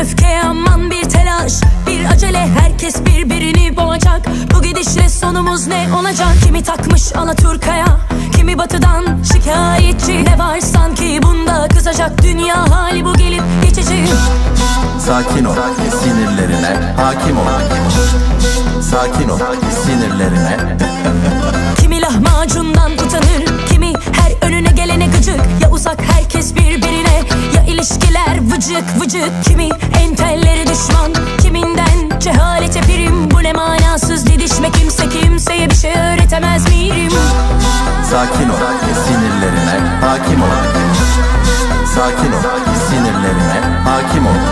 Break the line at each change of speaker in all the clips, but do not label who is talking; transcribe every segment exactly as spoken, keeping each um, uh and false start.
öfke, aman bir telaş, bir acele, herkes birbirini boğacak. Bu gidişle sonumuz ne olacak? Kimi takmış Alaturka'ya, kimi batıdan şikayetçi. Ne var sanki bunda kızacak, dünya hali bu gelip geçici.
Sakin ol, sinirlerine hakim ol. Sakin ol, sinirlerine.
Kimi lahmacundan utanır, kimi her önüne gelene gıcık. Ya uzak herkes birbirine, ya ilişkiler vıcık vıcık. Kimi entelleri düşman, kiminden cehalete prim. Bu ne manasız didişme, kimse kimseye bir şey öğretemez miyim?
Sakin ol, sinirlerine hakim ol. Sakin ol, sinirlerine hakim ol.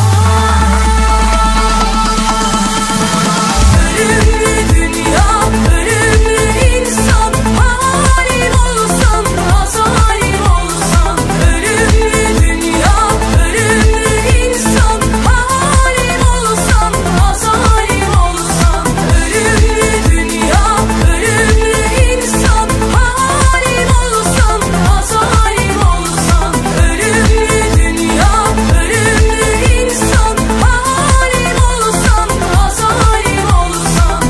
Ölümlü dünya, ölümlü insan, halim olsam, azalim olsam. Ölümlü dünya, ölümlü insan, halim olsam, azalim olsam. Ölümlü dünya, ölümlü insan, halim olsam, azalim olsam. Ölümlü dünya, ölümlü insan, halim olsam, azalim olsam.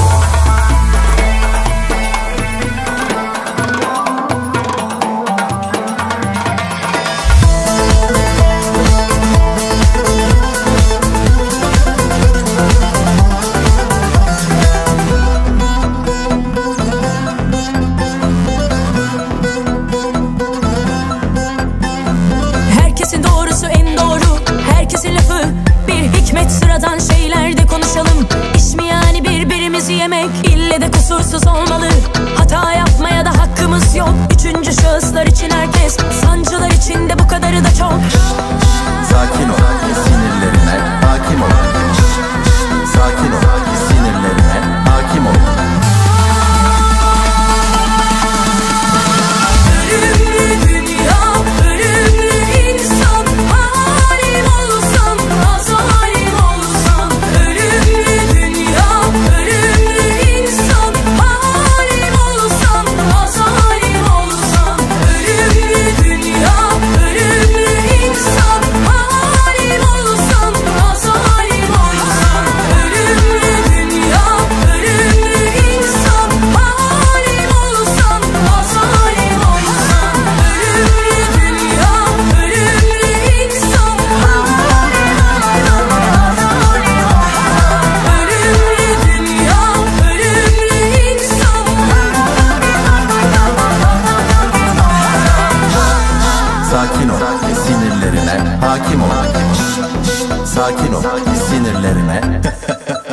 Herkesin doğrusu en doğru, herkesin lafı bir hikmet. Sıradan şeylerde konuşalım, İş mi yani birbirimizi yemek? İlle de kusursuz olmalı, hata yapmaya da hakkımız yok. Üçüncü şahıslar için herkes, sancılar içinde bu kadarı da çok.
Sakin ol, sinirlerine hakim ol. Sakin ol, sinirlerine hakim ol.
Ölümlü dünya, ölümlü insan, halim olsam, azalim olsam. Ölümlü dünya, ölümlü insan, halim olsam, azalim olsam. Ölümlü dünya, ölümlü insan, halim olsam, azalim olsam. Ölümlü dünya, ölümlü insan, halim olsam, azalim olsam. Ölümlü dünya, ölümlü insan, ölümlü dünya, ölümlü insan.
Sakin ol, sinirlerine hakim ol. Sakin ol, sinirlerine